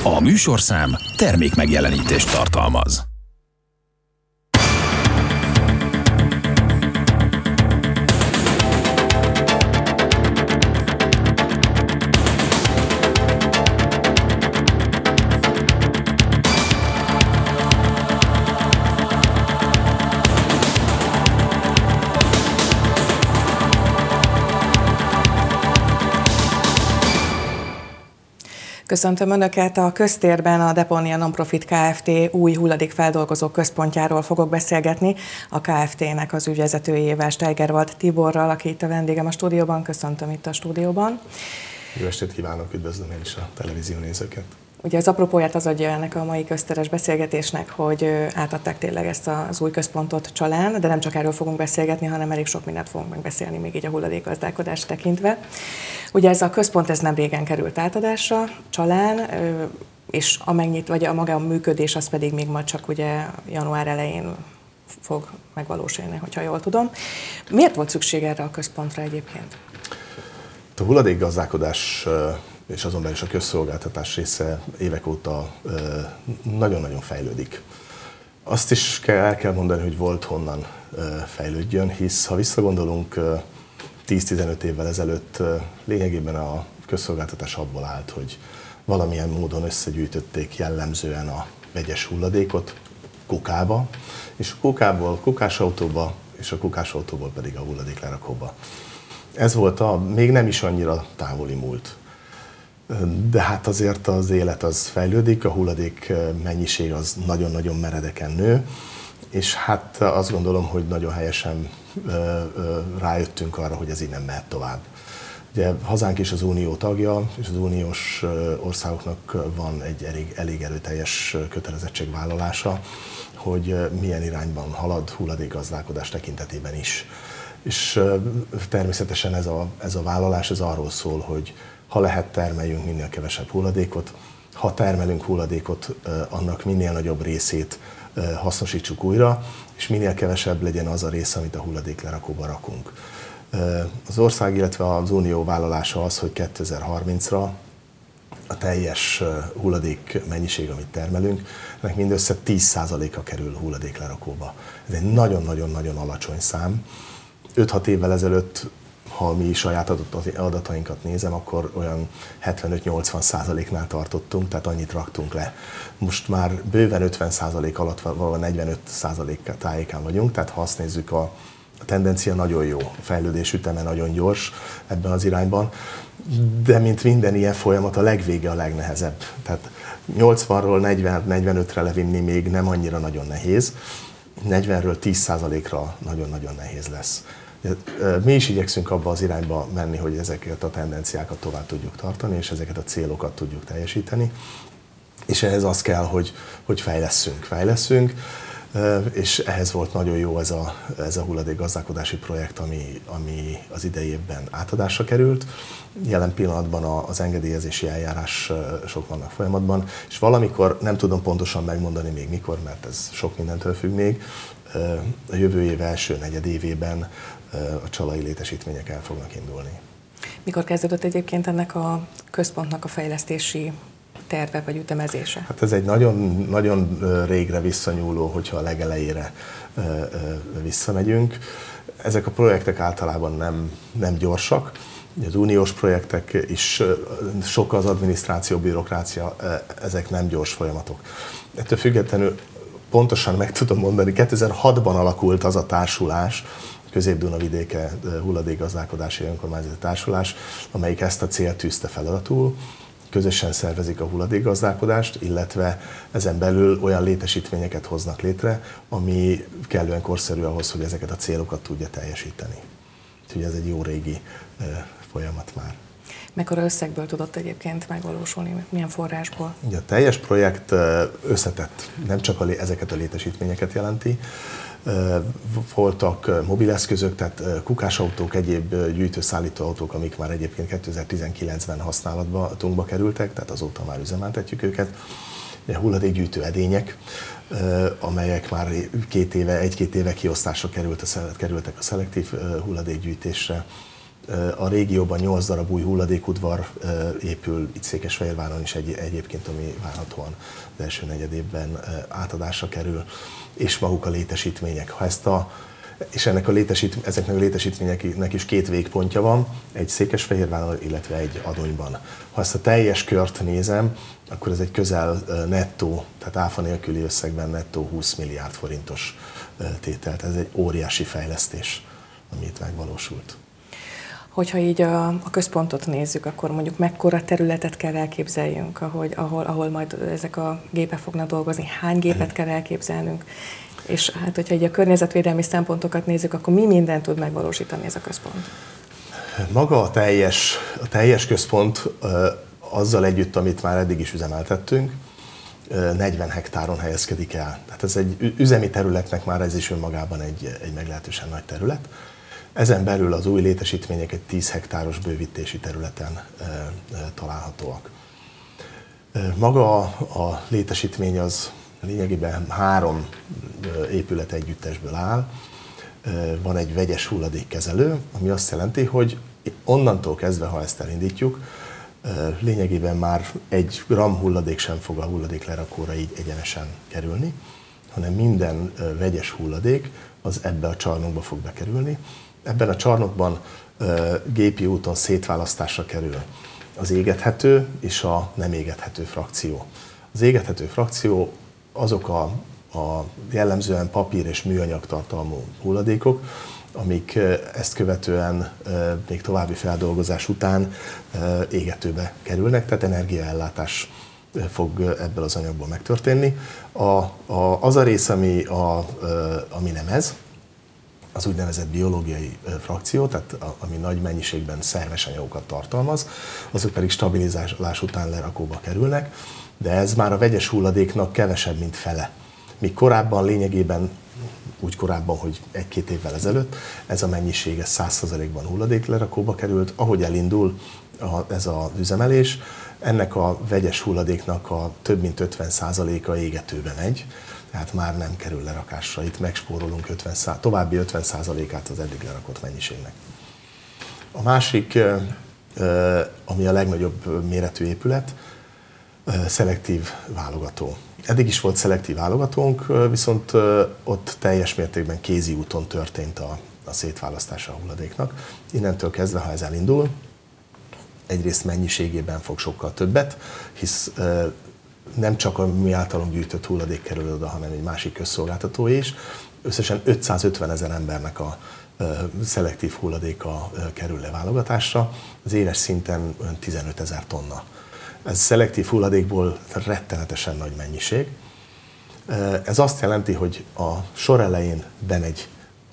A műsorszám termékmegjelenítést tartalmaz. Köszöntöm Önöket! A köztérben a Deponia Nonprofit Kft. Új hulladékfeldolgozó központjáról fogok beszélgetni. A Kft.-nek az ügyvezetőjével, Steigerwald Tiborral, aki itt a vendégem a stúdióban. Köszöntöm itt a stúdióban. Jó estét kívánok, üdvözlöm én is a televízió nézőket. Ugye az apropóját az adja ennek a mai közteres beszélgetésnek, hogy átadták tényleg ezt az új központot Csallán, de nem csak erről fogunk beszélgetni, hanem elég sok mindent fogunk megbeszélni még így a hulladékgazdálkodást tekintve. Ugye ez a központ ez nem régen került átadásra Csallán, és a maga a működés az pedig még majd csak ugye január elején fog megvalósulni, hogyha jól tudom. Miért volt szükség erre a központra egyébként? A hulladékgazdálkodás és azon belül is a közszolgáltatás része évek óta nagyon-nagyon fejlődik. Azt is el kell mondani, hogy volt honnan fejlődjön, hisz ha visszagondolunk 10-15 évvel ezelőtt lényegében a közszolgáltatás abból állt, hogy valamilyen módon összegyűjtötték jellemzően a vegyes hulladékot kukába, és a kukából kukásautóba, és a kukásautóból pedig a hulladéklerakóba. Ez volt a még nem is annyira távoli múlt. De hát azért az élet az fejlődik, a hulladék mennyiség az nagyon-nagyon meredeken nő, és hát azt gondolom, hogy nagyon helyesen rájöttünk arra, hogy ez így nem mehet tovább. Ugye hazánk is az unió tagja, és az uniós országoknak van egy elég erőteljes kötelezettségvállalása, hogy milyen irányban halad hulladékgazdálkodás tekintetében is. És természetesen ez a vállalás ez arról szól, hogy ha lehet, termeljünk minél kevesebb hulladékot, ha termelünk hulladékot, annak minél nagyobb részét hasznosítsuk újra, és minél kevesebb legyen az a rész, amit a hulladéklerakóba rakunk. Az ország, illetve az unió vállalása az, hogy 2030-ra a teljes hulladék mennyiség, amit termelünk, ennek mindössze 10%-a kerül hulladéklerakóba. Ez egy nagyon-nagyon-nagyon alacsony szám. 5-6 évvel ezelőtt, ha mi saját adatainkat nézem, akkor olyan 75-80%-nál tartottunk, tehát annyit raktunk le. Most már bőven 50% alatt, valahol 45% tájékán vagyunk, tehát ha azt nézzük, a tendencia nagyon jó, a fejlődés üteme nagyon gyors ebben az irányban, de mint minden ilyen folyamat, a legvége a legnehezebb. Tehát 80-ról 40-45-re levinni még nem annyira nagyon nehéz, 40-ről 10%-ra nagyon-nagyon nehéz lesz. Mi is igyekszünk abba az irányba menni, hogy ezeket a tendenciákat tovább tudjuk tartani, és ezeket a célokat tudjuk teljesíteni. És ehhez az kell, hogy fejlesszünk, és ehhez volt nagyon jó ez a hulladékgazdálkodási projekt, ami az idei évben átadásra került. Jelen pillanatban az engedélyezési eljárások vannak folyamatban, és valamikor, nem tudom pontosan megmondani még mikor, mert ez sok mindentől függ még, a jövő év első negyedévében a csallai létesítmények el fognak indulni. Mikor kezdődött egyébként ennek a központnak a fejlesztési terve vagy ütemezése? Hát ez egy nagyon, nagyon régre visszanyúló, hogyha a legelejére visszamegyünk. Ezek a projektek általában nem gyorsak. Az uniós projektek is sok az adminisztráció, bürokrácia, ezek nem gyors folyamatok. Ettől függetlenül pontosan meg tudom mondani, 2006-ban alakult az a társulás, Közép-Dunavidéke hulladékgazdálkodási önkormányzati társulás, amelyik ezt a célt tűzte feladatul. Közösen szervezik a hulladékgazdálkodást, illetve ezen belül olyan létesítményeket hoznak létre, ami kellően korszerű ahhoz, hogy ezeket a célokat tudja teljesíteni. Úgyhogy ez egy jó régi folyamat már. Mekkora összegből tudott egyébként megvalósulni? Milyen forrásból? Ugye a teljes projekt összetett, nem csak ezeket a létesítményeket jelenti. Voltak mobileszközök, tehát kukásautók, egyéb gyűjtőszállító autók, amik már egyébként 2019-ben használatba kerültek, tehát azóta már üzemeltetjük őket. Hulladékgyűjtő edények, amelyek már egy-két éve kiosztásra kerültek a szelektív hulladékgyűjtésre. A régióban 8 darab új hulladékudvar épül, itt Székesfehérváron is egyébként, ami várhatóan az első negyedévben átadásra kerül, és maguk a létesítmények. És ezeknek a létesítményeknek is 2 végpontja van, egy Székesfehérváron, illetve egy Adonyban. Ha ezt a teljes kört nézem, akkor ez egy közel nettó, tehát áfa nélküli összegben nettó 20 milliárd forintos tételt. Ez egy óriási fejlesztés, ami itt megvalósult. Hogyha így a központot nézzük, akkor mondjuk mekkora területet kell elképzeljünk, ahol majd ezek a gépek fognak dolgozni, hány gépet kell elképzelnünk, és hát hogyha így a környezetvédelmi szempontokat nézzük, akkor mi mindent tud megvalósítani ez a központ? Maga a teljes központ azzal együtt, amit már eddig is üzemeltettünk, 40 hektáron helyezkedik el. Tehát ez egy üzemi területnek már ez is önmagában egy meglehetősen nagy terület. Ezen belül az új létesítmények egy 10 hektáros bővítési területen találhatóak. Maga a létesítmény az lényegében 3 épület együttesből áll. Van egy vegyes hulladékkezelő, ami azt jelenti, hogy onnantól kezdve, ha ezt elindítjuk, lényegében már 1 gram hulladék sem fog a hulladéklerakóra így egyenesen kerülni, hanem minden vegyes hulladék az ebbe a csarnokba fog bekerülni. Ebben a csarnokban gépi úton szétválasztásra kerül az égethető és a nem égethető frakció. Az égethető frakció azok a jellemzően papír és műanyag tartalmú hulladékok, amik ezt követően még további feldolgozás után égetőbe kerülnek, tehát energiaellátás fog ebből az anyagból megtörténni. Az a rész, ami nem ez, az úgynevezett biológiai frakció, tehát ami nagy mennyiségben szerves anyagokat tartalmaz, azok pedig stabilizálás után lerakóba kerülnek, de ez már a vegyes hulladéknak kevesebb, mint fele. Míg korábban lényegében, úgy korábban, hogy 1-2 évvel ezelőtt, ez a mennyiség 100%-ban hulladéklerakóba került. Ahogy elindul ez az üzemelés, ennek a vegyes hulladéknak a több mint 50%-a égetőbe megy, tehát már nem kerül lerakásra. Itt megspórolunk további 50%-át az eddig lerakott mennyiségnek. A másik, ami a legnagyobb méretű épület, szelektív válogató. Eddig is volt szelektív válogatónk, viszont ott teljes mértékben kézi úton történt a szétválasztása a hulladéknak. Innentől kezdve, ha ez elindul, egyrészt mennyiségében fog sokkal többet, hisz nem csak a mi általunk gyűjtött hulladék kerül oda, hanem egy másik közszolgáltató is. Összesen 550 000 embernek a szelektív hulladéka kerül leválogatásra, az éves szinten 15 000 tonna. Ez szelektív hulladékból rettenetesen nagy mennyiség. Ez azt jelenti, hogy a sor elején bemegy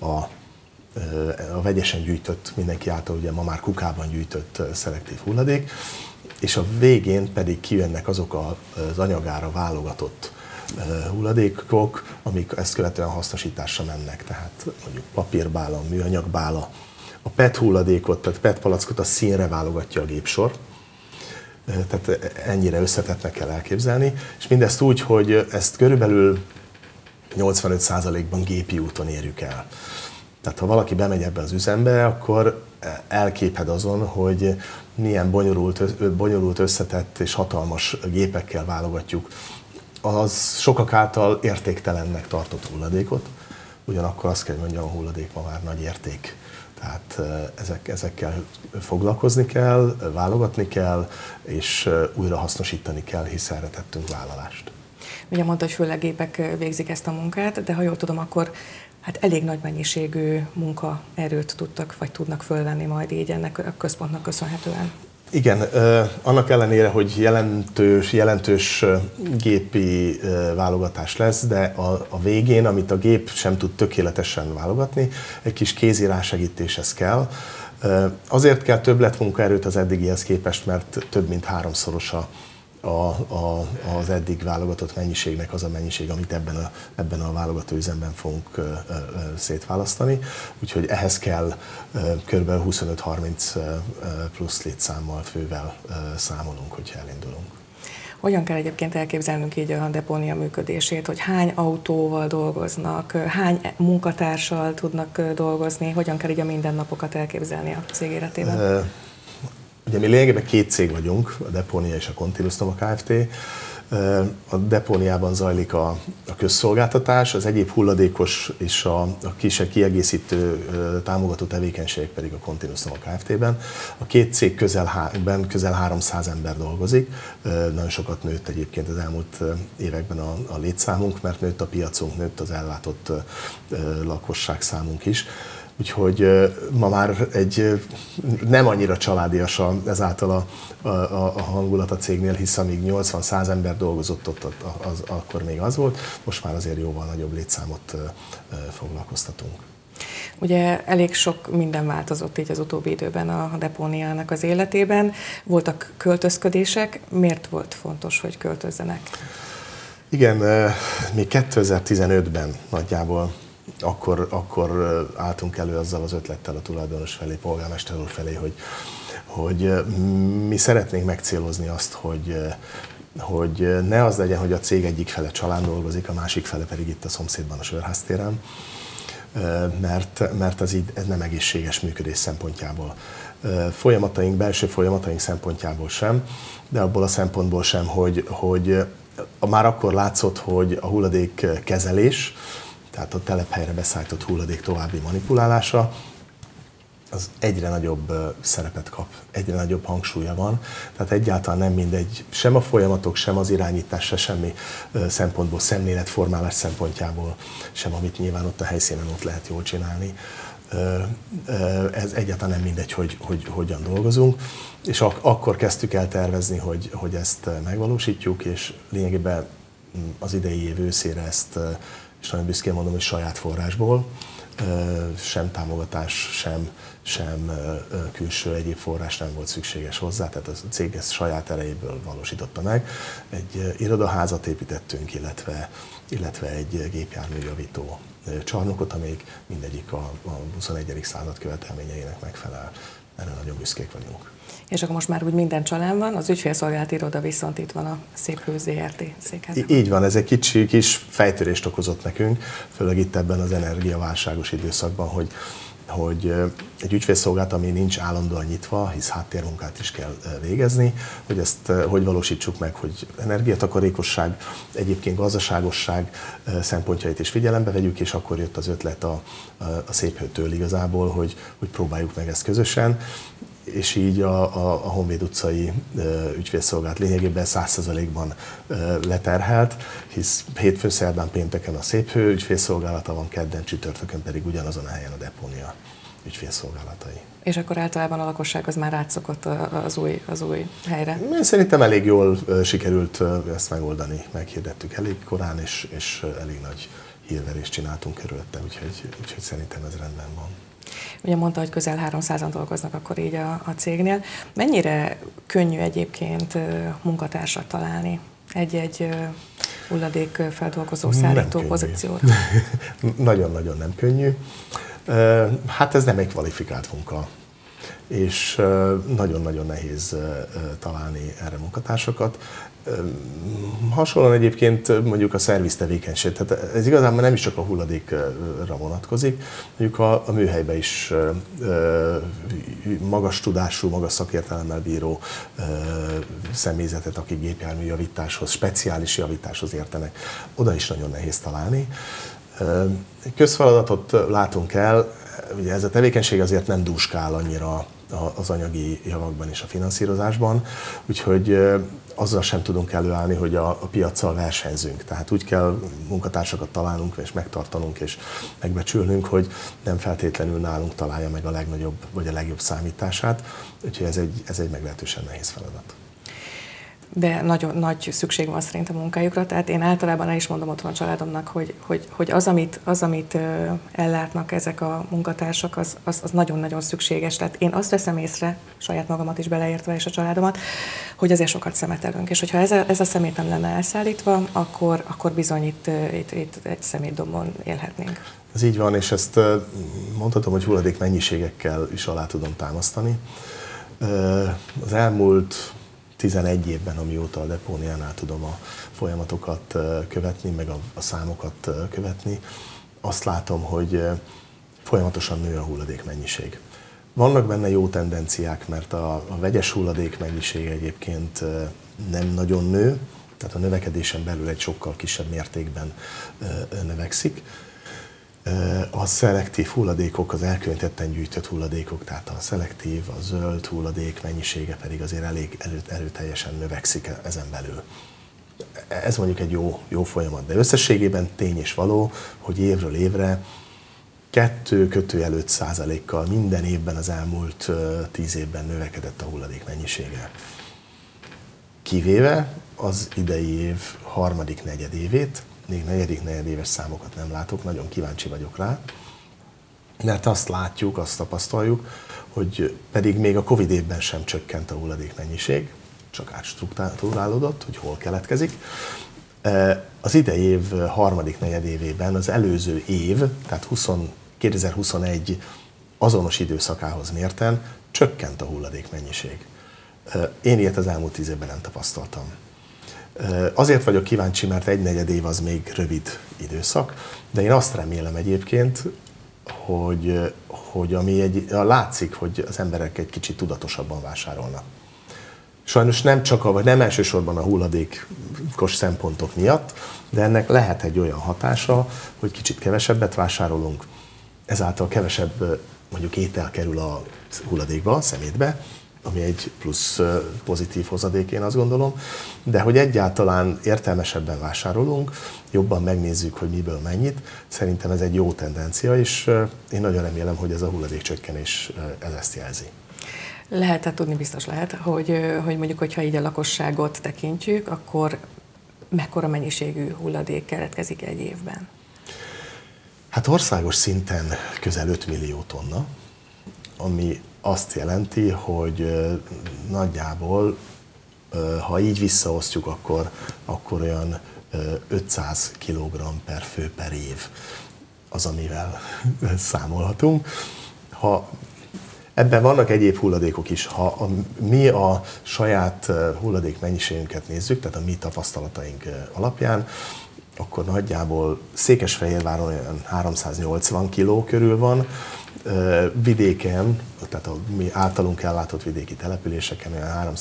a vegyesen gyűjtött, mindenki által ugye ma már kukában gyűjtött szelektív hulladék, és a végén pedig kijönnek azok az anyagára válogatott hulladékok, amik ezt követően hasznosításra mennek, tehát mondjuk papírbála, műanyagbála. A PET hulladékot, tehát PET palackot a színre válogatja a gépsor, tehát ennyire összetettnek kell elképzelni, és mindezt úgy, hogy ezt körülbelül 85%-ban gépi úton érjük el. Tehát ha valaki bemegy ebbe az üzembe, akkor elképed azon, hogy milyen bonyolult, összetett és hatalmas gépekkel válogatjuk az sokak által értéktelennek tartott hulladékot, ugyanakkor azt kell, hogy mondjam, a hulladék ma már nagy érték. Tehát ezekkel foglalkozni kell, válogatni kell, és újra hasznosítani kell, hisz erre tettünk vállalást. Ugye mondta, hogy főleg gépek végzik ezt a munkát, de ha jól tudom, akkor hát elég nagy mennyiségű munkaerőt tudtak, vagy tudnak fölvenni majd így ennek a központnak köszönhetően. Igen, annak ellenére, hogy jelentős gépi válogatás lesz, de a végén, amit a gép sem tud tökéletesen válogatni, egy kis kézi rásegítéshez kell. Azért kell többletmunkaerőt az eddigihez képest, mert több mint 3-szorosa az eddig válogatott mennyiségnek az a mennyiség, amit ebben a válogatóüzemben fogunk szétválasztani. Úgyhogy ehhez kell kb. 25-30 plusz létszámmal, fővel számolunk, hogyha elindulunk. Hogyan kell egyébként elképzelnünk így a depónia működését, hogy hány autóval dolgoznak, hány munkatársal tudnak dolgozni, hogyan kell így a mindennapokat elképzelni a cég életében? Ugye mi lényegében két cég vagyunk, a Deponia és a Continuous Nova Kft. A depóniában zajlik a közszolgáltatás, az egyéb hulladékos és a kisebb kiegészítő támogató tevékenységek pedig a Continuous Nova Kft.-ben. A két cégben közel 300 ember dolgozik, nagyon sokat nőtt egyébként az elmúlt években a létszámunk, mert nőtt a piacunk, nőtt az ellátott lakosságszámunk is. Úgyhogy ma már egy nem annyira családias ezáltal a hangulat a cégnél, hisz amíg 80-100 ember dolgozott ott, akkor még az volt, most már azért jóval nagyobb létszámot foglalkoztatunk. Ugye elég sok minden változott így az utóbbi időben a depóniának az életében. Voltak költözködések, miért volt fontos, hogy költözzenek? Igen, mi 2015-ben nagyjából akkor álltunk elő azzal az ötlettel a tulajdonos felé, polgármester úr felé, hogy mi szeretnénk megcélozni azt, hogy ne az legyen, hogy a cég egyik fele család dolgozik, a másik fele pedig itt a szomszédban a Sörháztéren, mert ez nem egészséges működés szempontjából. Belső folyamataink szempontjából sem, de abból a szempontból sem, hogy már akkor látszott, hogy a hulladékkezelés, tehát a telephelyre beszállított hulladék további manipulálása, az egyre nagyobb szerepet kap, egyre nagyobb hangsúlya van. Tehát egyáltalán nem mindegy, sem a folyamatok, sem az irányítás, se semmi szempontból, szemléletformálás szempontjából, sem amit nyilván ott a helyszínen ott lehet jól csinálni. Ez egyáltalán nem mindegy, hogy hogyan dolgozunk. És akkor kezdtük el tervezni, hogy ezt megvalósítjuk, és lényegében az idei év őszére ezt, és nagyon büszkén mondom, hogy saját forrásból, sem támogatás, sem külső egyéb forrás nem volt szükséges hozzá, tehát a cég ezt saját erejéből valósította meg. Egy irodaházat építettünk, illetve egy gépjárműjavító csarnokot, amelyik mindegyik a 21. század követelményeinek megfelel. Erre nagyon büszkék vagyunk. És akkor most már úgy minden csalán van, az ügyfélszolgálati iroda viszont itt van a Szép Hő Zrt. székház. Így van, ez egy kis fejtörést okozott nekünk, főleg itt ebben az energiaválságos időszakban, hogy egy ügyfélszolgálat, ami nincs állandóan nyitva, hisz háttérmunkát is kell végezni, hogy ezt hogy valósítsuk meg, hogy energiatakarékosság, egyébként gazdaságosság szempontjait is figyelembe vegyük, és akkor jött az ötlet a Szép Hőtől igazából, hogy próbáljuk meg ezt közösen. És így a Honvéd utcai ügyfélszolgálat lényegében 100%-ban leterhelt, hisz hétfőn, szerdán, pénteken a Szép Hő ügyfélszolgálata van, kedden, csütörtökön pedig ugyanazon a helyen a Depónia ügyfélszolgálatai. És akkor általában a lakosság az már átszokott az új helyre? Szerintem elég jól sikerült ezt megoldani, meghirdettük elég korán, és elég nagy hírverést csináltunk körülötte, úgyhogy szerintem ez rendben van. Ugye mondta, hogy közel 300-an dolgoznak akkor így a cégnél. Mennyire könnyű egyébként munkatársat találni egy hulladékfeldolgozó szállító pozícióra? Nagyon-nagyon nem könnyű. Hát ez nem egy kvalifikált munka, és nagyon-nagyon nehéz találni erre munkatársakat. Hasonlóan egyébként mondjuk a szerviz tevékenység, tehát ez igazából nem is csak a hulladékra vonatkozik, mondjuk a műhelyben is magas tudású, magas szakértelemmel bíró személyzetet, akik gépjárműjavításhoz, speciális javításhoz értenek, oda is nagyon nehéz találni. Közfeladatot látunk el, ugye ez a tevékenység azért nem dúskál annyira az anyagi javakban és a finanszírozásban, úgyhogy azzal sem tudunk előállni, hogy a piaccal versenyzünk. Tehát úgy kell munkatársakat találnunk és megtartanunk és megbecsülnünk, hogy nem feltétlenül nálunk találja meg a legnagyobb vagy a legjobb számítását, úgyhogy ez egy meglehetősen nehéz feladat. De nagyon nagy szükség van szerintem a munkájukra, tehát én általában el is mondom otthon a családomnak, hogy az, amit ellátnak ezek a munkatársak, az nagyon-nagyon szükséges. Tehát én azt veszem észre, saját magamat is beleértve és a családomat, hogy azért sokat szemetelünk, és hogyha ez a szemét nem lenne elszállítva, akkor bizony itt egy szemétdombon élhetnénk. Ez így van, és ezt mondhatom, hogy hulladék mennyiségekkel is alá tudom támasztani. Az elmúlt 11 évben, amióta a depóniánál tudom a folyamatokat követni, meg a számokat követni, azt látom, hogy folyamatosan nő a hulladék mennyiség. Vannak benne jó tendenciák, mert a vegyes hulladék mennyisége egyébként nem nagyon nő, tehát a növekedésen belül egy sokkal kisebb mértékben növekszik. A szelektív hulladékok, az elkülönítetten gyűjtött hulladékok, tehát a szelektív, a zöld hulladék mennyisége pedig azért elég erőteljesen növekszik ezen belül. Ez mondjuk egy jó folyamat, de összességében tény és való, hogy évről évre 2-5%-kal minden évben az elmúlt 10 évben növekedett a hulladék mennyisége. Kivéve az idei év harmadik negyedévét, még negyedik negyedéves számokat nem látok, nagyon kíváncsi vagyok rá, mert azt látjuk, azt tapasztaljuk, hogy pedig még a Covid évben sem csökkent a hulladék mennyiség, csak átstruktúrálódott, hogy hol keletkezik. Az idei év harmadik negyedévében az előző év, tehát 2021 azonos időszakához mérten csökkent a hulladék mennyiség. Én ilyet az elmúlt 10 évben nem tapasztaltam. Azért vagyok kíváncsi, mert egy negyed év az még rövid időszak, de én azt remélem egyébként, hogy látszik, hogy az emberek egy kicsit tudatosabban vásárolnak. Sajnos nem elsősorban a hulladékos szempontok miatt, de ennek lehet egy olyan hatása, hogy kicsit kevesebbet vásárolunk, ezáltal kevesebb mondjuk étel kerül a hulladékba, a szemétbe, ami egy plusz pozitív hozadék, én azt gondolom, de hogy egyáltalán értelmesebben vásárolunk, jobban megnézzük, hogy miből mennyit, szerintem ez egy jó tendencia, és én nagyon remélem, hogy ez a hulladékcsökkenés ez ezt jelzi. Lehet tudni, biztos lehet, hogy mondjuk, hogyha így a lakosságot tekintjük, akkor mekkora mennyiségű hulladék keletkezik egy évben? Hát országos szinten közel 5 millió tonna, ami azt jelenti, hogy nagyjából, ha így visszaosztjuk, akkor olyan 500 kg per fő per év az, amivel számolhatunk. Ebben vannak egyéb hulladékok is. Ha mi a saját hulladék mennyiségünket nézzük, tehát a mi tapasztalataink alapján, akkor nagyjából Székesfehérváron olyan 380 kg körül van, vidéken, tehát a mi általunk ellátott vidéki településeken olyan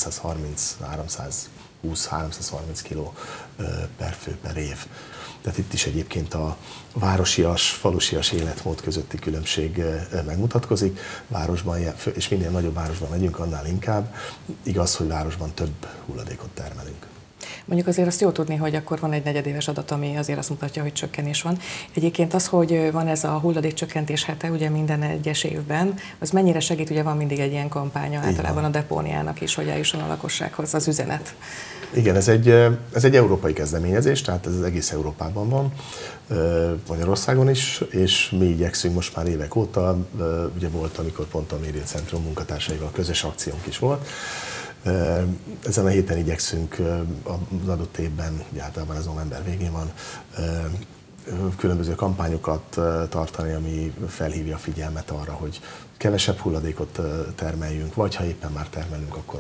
320-330 kg per fő per év. Tehát itt is egyébként a városias, falusias életmód közötti különbség megmutatkozik. Városban, és minél nagyobb városban megyünk, annál inkább. Igaz, hogy városban több hulladékot termelünk. Mondjuk azért azt jó tudni, hogy akkor van egy negyedéves adat, ami azért azt mutatja, hogy csökkenés van. Egyébként az, hogy van ez a hulladékcsökkentés hete, ugye minden egyes évben, az mennyire segít, ugye van mindig egy ilyen kampánya általában a depóniának is, hogy eljusson a lakossághoz az üzenet. Igen, ez egy európai kezdeményezés, tehát ez az egész Európában van, Magyarországon is, és mi igyekszünk most már évek óta, ugye volt, amikor pont a médiacentrum munkatársaival közös akciónk is volt. Ezen a héten igyekszünk az adott évben, általában ez november végén van, különböző kampányokat tartani, ami felhívja a figyelmet arra, hogy kevesebb hulladékot termeljünk, vagy ha éppen már termelünk, akkor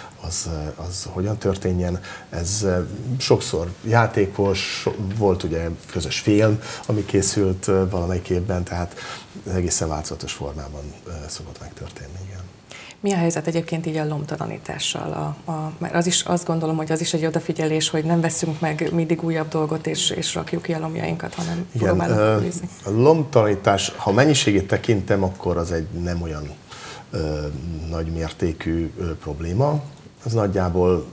az hogyan történjen. Ez sokszor játékos, volt ugye közös film, ami készült valamelyik évben, tehát egészen változatos formában szokott megtörténni. Igen. Mi a helyzet egyébként így a lomtalanítással? Mert az is, azt gondolom, hogy az is egy odafigyelés, hogy nem veszünk meg mindig újabb dolgot, és rakjuk ki a lomjainkat, hanem próbálunk fűzni. A lomtalanítás, ha mennyiségét tekintem, akkor az egy nem olyan nagy mértékű probléma. Az nagyjából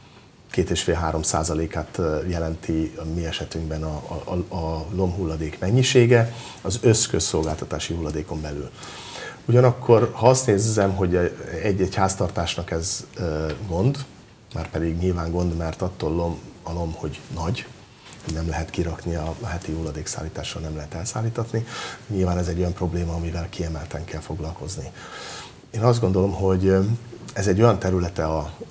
2,5-3%-át jelenti a mi esetünkben a lomhulladék mennyisége az összközszolgáltatási hulladékon belül. Ugyanakkor, ha azt nézzem, hogy egy háztartásnak ez gond, már pedig nyilván gond, mert attól a lom, hogy nagy, nem lehet kirakni, a heti hulladékszállítással nem lehet elszállítatni. Nyilván ez egy olyan probléma, amivel kiemelten kell foglalkozni. Én azt gondolom, hogy ez egy olyan területe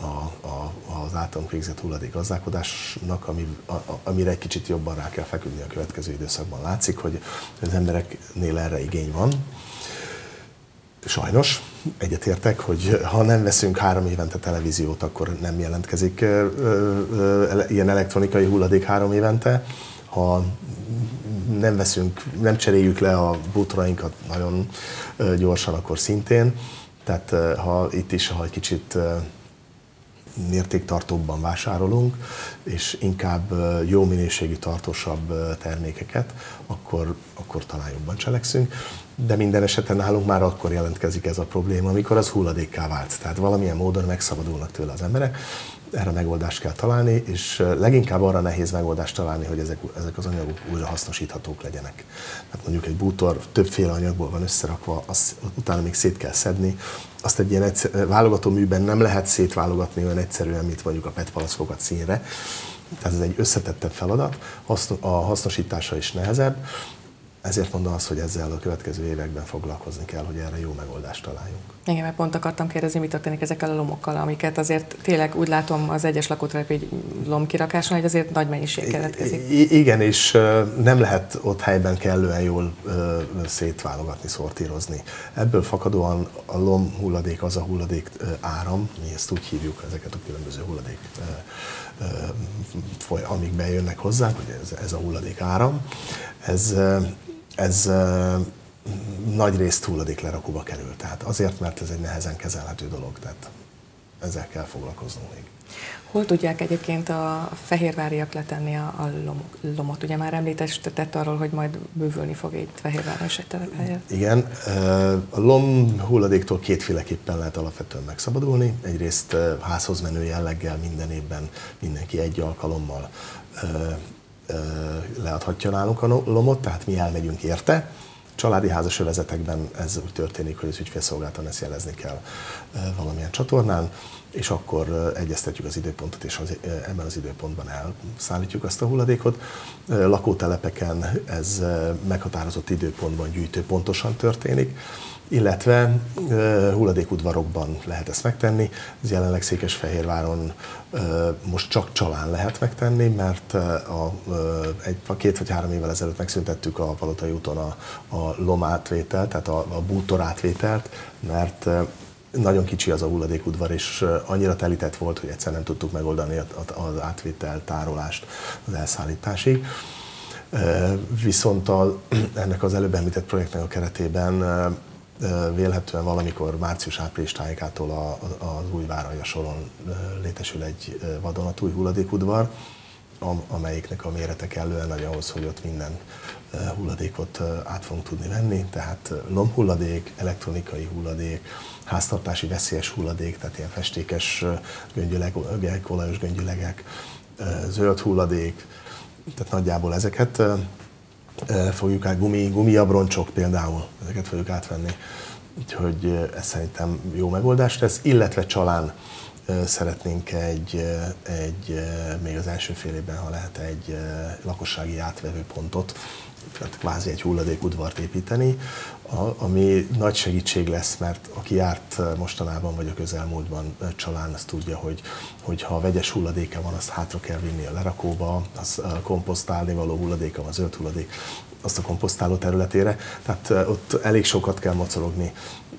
az általunk végzett hulladékgazdálkodásnak, amire egy kicsit jobban rá kell feküdni a következő időszakban. Látszik, hogy az embereknél erre igény van. Sajnos egyetértek, hogy ha nem veszünk 3 évente televíziót, akkor nem jelentkezik ilyen elektronikai hulladék 3 évente. Ha nem cseréljük le a bútorainkat nagyon gyorsan, akkor szintén. Tehát ha itt is, ha egy kicsit mértéktartóbban vásárolunk, és inkább jó minőségű, tartósabb termékeket, akkor talán jobban cselekszünk. De minden esetben nálunk már akkor jelentkezik ez a probléma, amikor az hulladékká vált. Tehát valamilyen módon megszabadulnak tőle az emberek. Erre megoldást kell találni, és leginkább arra nehéz megoldást találni, hogy ezek az anyagok újra hasznosíthatók legyenek. Tehát mondjuk egy bútor többféle anyagból van összerakva, azt utána még szét kell szedni. Azt egy ilyen válogatóműben nem lehet szétválogatni olyan egyszerűen, mint mondjuk a PET palackokat színre. Tehát ez egy összetettebb feladat, a hasznosítása is nehezebb. Ezért mondom azt, hogy ezzel a következő években foglalkozni kell, hogy erre jó megoldást találjunk. Igen, mert pont akartam kérdezni, mi történik ezekkel a lomokkal, amiket azért tényleg úgy látom az egyes lakótelepi lomkirakáson, hogy azért nagy mennyiség keletkezik. Igen, és nem lehet ott helyben kellően jól szétválogatni, szortírozni. Ebből fakadóan a lomhulladék az a hulladék áram, mi ezt úgy hívjuk, ezeket a különböző hulladék amik bejönnek hozzánk, hogy ez a hulladék áram, ez nagy részt hulladéklerakóba kerül. Tehát azért, mert ez egy nehezen kezelhető dolog, tehát ezzel kell foglalkoznunk még. Hol tudják egyébként a fehérváriak letenni a lomot? Ugye már említett arról, hogy majd bővülni fog itt Fehérváron is egy telephelyen. Igen, a lom hulladéktól kétféleképpen lehet alapvetően megszabadulni. Egyrészt házhoz menő jelleggel minden évben mindenki egy alkalommal leadhatja nálunk a lomot, tehát mi elmegyünk érte. Családi házas övezetekben ez úgy történik, hogy az ügyfélszolgálatan ezt jelezni kell valamilyen csatornán, és akkor egyeztetjük az időpontot, és ebben az időpontban elszállítjuk azt a hulladékot. Lakótelepeken ez meghatározott időpontban gyűjtőpontosan történik, illetve hulladékudvarokban lehet ezt megtenni. Ez jelenleg Székesfehérváron most csak Csalán lehet megtenni, mert 2 vagy 3 évvel ezelőtt megszüntettük a Palotai úton a lomátvételt, tehát a bútorátvételt, mert nagyon kicsi az a hulladékudvar, és annyira telített volt, hogy egyszer nem tudtuk megoldani az átvétel, tárolást az elszállításig. Viszont ennek az előbb említett projektnek a keretében vélhetően valamikor március-április tájékától az Újváralja soron létesül egy vadonatúj hulladékudvar, amelyiknek a mérete kellően nagy ahhoz, hogy ott minden hulladékot át fogunk tudni venni, tehát lomhulladék, elektronikai hulladék, háztartási veszélyes hulladék, tehát ilyen festékes göngyölegek, olajos göngyölegek, zöld hulladék, tehát nagyjából ezeket fogjuk át, gumiabroncsok például, ezeket fogjuk átvenni. Úgyhogy ez szerintem jó megoldás lesz, illetve Csalán szeretnénk még az első fél évben, ha lehet, egy lakossági átvevő pontot, tehát kvázi egy hulladékudvart építeni, ami nagy segítség lesz, mert aki járt mostanában vagy a közelmúltban Csalán, azt tudja, hogy ha vegyes hulladéka van, azt hátra kell vinni a lerakóba, az komposztálni való hulladéka, a zöld hulladék, azt a komposztáló területére. Tehát ott elég sokat kell mocorogni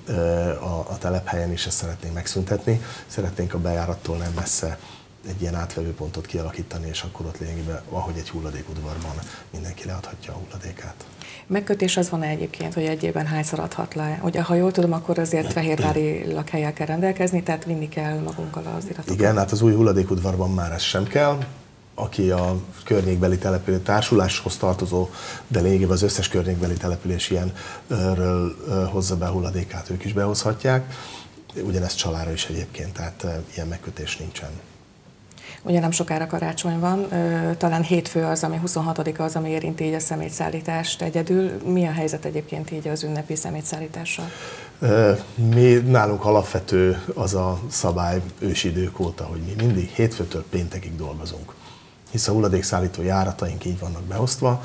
a telephelyen, és ezt szeretnénk megszüntetni. Szeretnénk a bejárattól nem messze egy ilyen átvevőpontot kialakítani, és akkor ott lényegében, ahogy egy hulladékudvarban mindenki leadhatja a hulladékát. Megkötés az van-e egyébként, hogy egy évben hányszor adhat le? Ugye, ha jól tudom, akkor azért fehérvári lakhellyel kell rendelkezni, tehát vinni kell magunkkal az iratokat. Igen, hát az új hulladékudvarban már ez sem kell. Aki a környékbeli település társuláshoz tartozó, de lényegében az összes környékbeli település ilyenről hozza be a hulladékát, ők is behozhatják. Ugyanezt Csalára is egyébként, tehát ilyen megkötés nincsen. Ugye nem sokára karácsony van, talán hétfő az, ami 26-a az, ami érinti így a szemétszállítást egyedül. Mi a helyzet egyébként így az ünnepi szemétszállítással? Mi nálunk alapvető az a szabály ősidők óta, hogy mi mindig hétfőtől péntekig dolgozunk. Hisz a hulladékszállító járataink így vannak beosztva.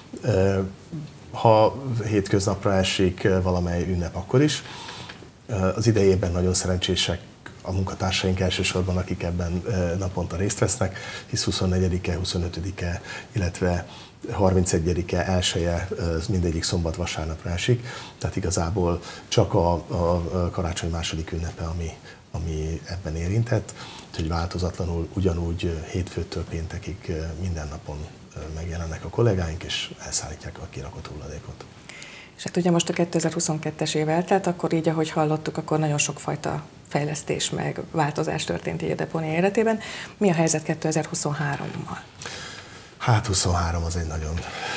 Ha hétköznapra esik valamely ünnep, akkor is. Az idejében nagyon szerencsések a munkatársaink elsősorban, akik ebben naponta részt vesznek, hisz 24-e, 25-e, illetve 31-e, 1-e, mindegyik szombat-vasárnapra esik, tehát igazából csak a karácsony második ünnepe, ami ebben érintett, úgyhogy változatlanul ugyanúgy hétfőtől péntekig minden napon megjelennek a kollégáink, és elszállítják a kirakott hulladékot. És hát ugye most a 2022-es év eltelt, akkor így, ahogy hallottuk, akkor nagyon sokfajta fejlesztés meg változás történt így a depónia életében. Mi a helyzet 2023-mal? Hát 23 az egy nagyon...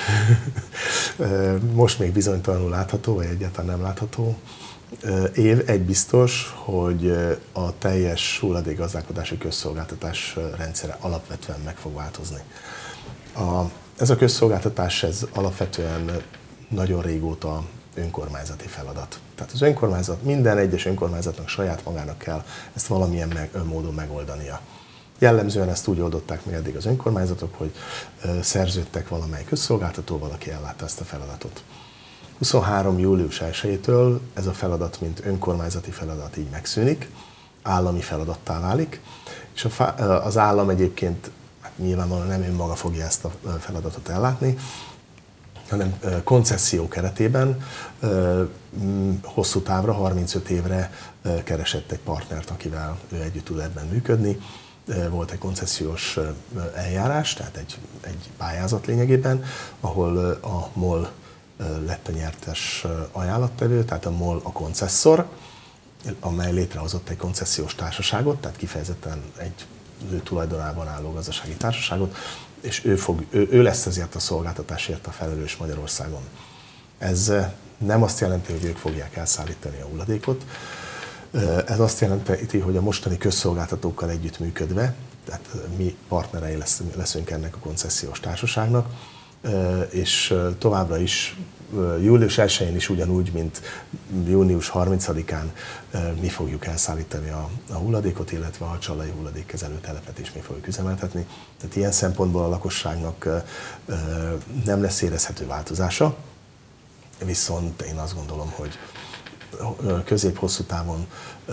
most még bizonytalanul látható, vagy egyáltalán nem látható év. Egy biztos, hogy a teljes hulladékgazdálkodási közszolgáltatás rendszere alapvetően meg fog változni. Ez a közszolgáltatás, ez alapvetően nagyon régóta önkormányzati feladat. Tehát az önkormányzat, minden egyes önkormányzatnak saját magának kell ezt valamilyen módon megoldania. Jellemzően ezt úgy oldották meg eddig az önkormányzatok, hogy szerződtek valamely közszolgáltatóval, aki ellátta ezt a feladatot. 23. július 1-től ez a feladat, mint önkormányzati feladat így megszűnik, állami feladattá válik, és az állam egyébként nyilvánvalóan nem önmaga fogja ezt a feladatot ellátni, hanem koncesszió keretében hosszú távra, 35 évre keresett egy partnert, akivel ő együtt tud ebben működni. Volt egy koncesziós eljárás, tehát egy pályázat lényegében, ahol a MOL lett a nyertes ajánlattevő, tehát a MOL a koncesszor, amely létrehozott egy koncesziós társaságot, tehát kifejezetten egy ő tulajdonában álló gazdasági társaságot, és ő lesz ezért a szolgáltatásért a felelős Magyarországon. Ez nem azt jelenti, hogy ők fogják elszállítani a hulladékot, ez azt jelenti, hogy a mostani közszolgáltatókkal együttműködve, tehát mi partnerei leszünk ennek a koncesziós társaságnak, és továbbra is július 1-én is ugyanúgy, mint június 30-án mi fogjuk elszállítani a hulladékot, illetve a csallai hulladékkezelő telepet is mi fogjuk üzemeltetni. Tehát ilyen szempontból a lakosságnak nem lesz érezhető változása, viszont én azt gondolom, hogy közép-hosszú távon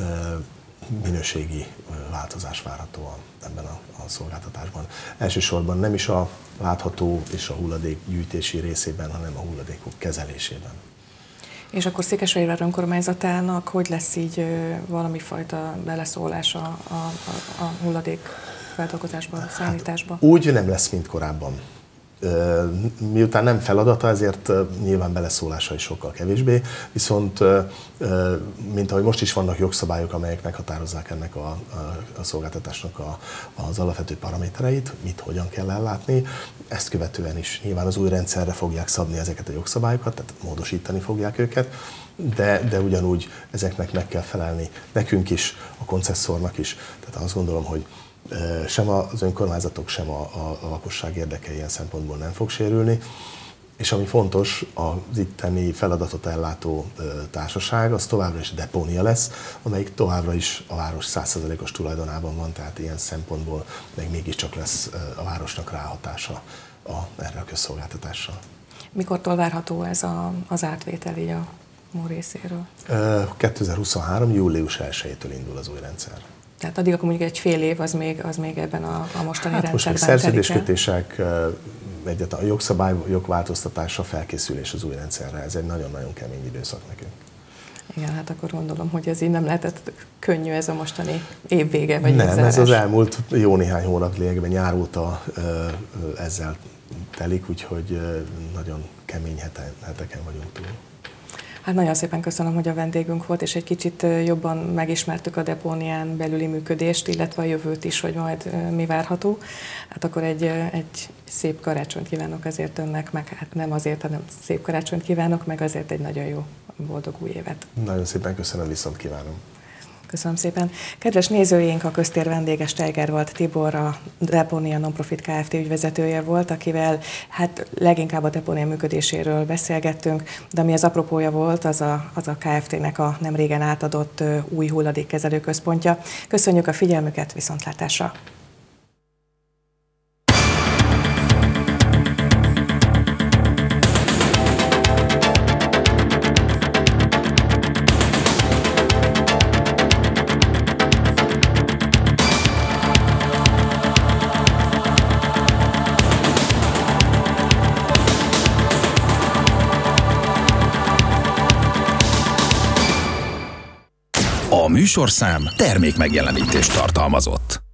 minőségi változás várható ebben a szolgáltatásban. Elsősorban nem is a látható és a hulladék gyűjtési részében, hanem a hulladékok kezelésében. És akkor Székesfehérvár önkormányzatának hogy lesz így valami fajta beleszólása a hulladék feldolgozásba, szállításba? Hát, úgy nem lesz, mint korábban. Miután nem feladata, ezért nyilván beleszólása is sokkal kevésbé, viszont mint ahogy most is vannak jogszabályok, amelyek meghatározzák ennek a szolgáltatásnak az alapvető paramétereit, mit, hogyan kell ellátni, ezt követően is nyilván az új rendszerre fogják szabni ezeket a jogszabályokat, tehát módosítani fogják őket, de ugyanúgy ezeknek meg kell felelni nekünk is, a koncesszornak is, tehát azt gondolom, hogy sem az önkormányzatok, sem a lakosság érdeke ilyen szempontból nem fog sérülni. És ami fontos, az itteni feladatot ellátó társaság, az továbbra is depónia lesz, amelyik továbbra is a város 100%-os tulajdonában van, tehát ilyen szempontból még mégiscsak lesz a városnak ráhatása erre a közszolgáltatásra. Mikortól várható ez az átvétel így a MOL részéről? 2023. július 1-től indul az új rendszer. Tehát addig akkor mondjuk egy fél év az még ebben a mostani rendszerben most még szerződéskötések, egyáltalán a jogszabályok változtatása, felkészülés az új rendszerre. Ez egy nagyon-nagyon kemény időszak nekünk. Igen, hát akkor gondolom, hogy ez így nem lehetett könnyű ez a mostani évvége, vagy nem, ez az elmúlt jó néhány hónap lényegében nyár óta ezzel telik, úgyhogy nagyon kemény heteken vagyunk túl. Hát nagyon szépen köszönöm, hogy a vendégünk volt, és egy kicsit jobban megismertük a depónián belüli működést, illetve a jövőt is, hogy majd mi várható. Hát akkor egy szép karácsonyt kívánok azért önnek, meg hát nem azért, hanem szép karácsonyt kívánok, meg azért egy nagyon jó, boldog új évet. Nagyon szépen köszönöm, viszont kívánom. Köszönöm szépen. Kedves nézőink, a köztér vendége Steiger volt Tibor, a Depónia Nonprofit Kft. Ügyvezetője volt, akivel hát leginkább a depónia működéséről beszélgettünk, de ami az apropója volt, az a Kft.-nek a nem régen átadott új hulladékkezelő központja. Köszönjük a figyelmüket, viszontlátásra! műsorszám termék megjelenítést tartalmazott.